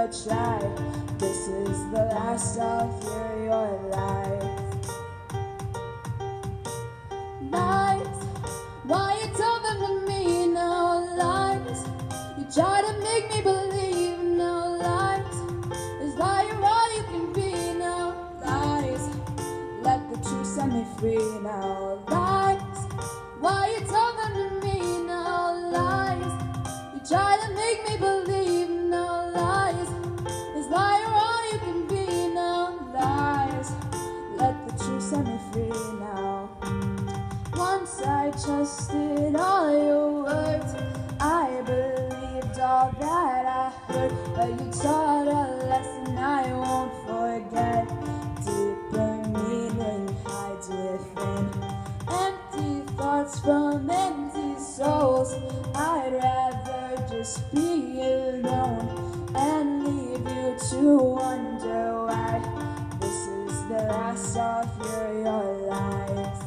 a try. This is the last of your life. Lies, why you tell them to me? No lies, you try to make me believe. No lies, is liar all you can be. No lies, let the truth set me free. No lies, why you tell them to me? No lies, you try to make me believe. No lies, is liar all you can be. No lies, let the truth set me free now. Once I trusted all your words, I believed all that I heard, but you taught a lesson I won't forget. Deeper meaning hides within empty thoughts from empty souls. I'd rather just be alone and leave you to wonder why this is the last of your life.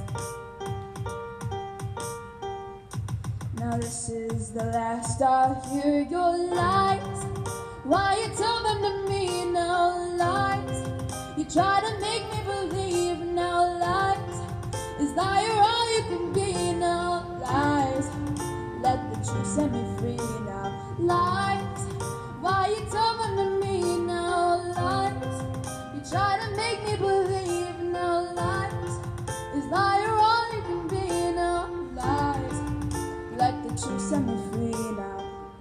Now this is the last of your lies. Why you tell them to me? No lies, you try to make me believe. No lies, is liar all you can be. No lies, let the truth set me free now. Lies, why you tell them to me? No lies, you try to make me believe. No lies, is liar all you can be. No lies, let the truth set me free now.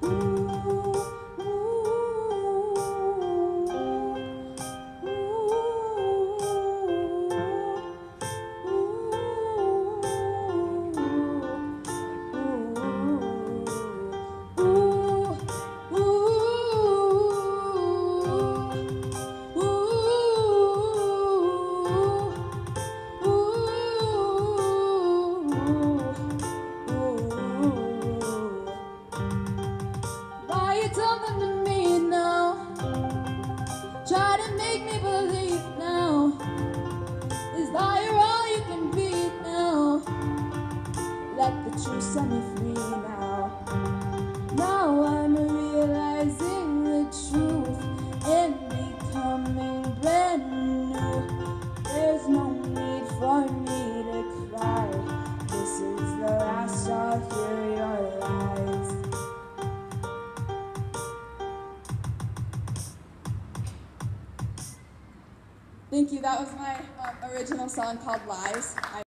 Tell them to me now, try to make me believe now. Is liar all you can be now? Let the truth set me free now. Now I'm realizing the truth and becoming brand new. There's no need for me to cry. This is the last of your lives. Thank you. That was my original song called Lies.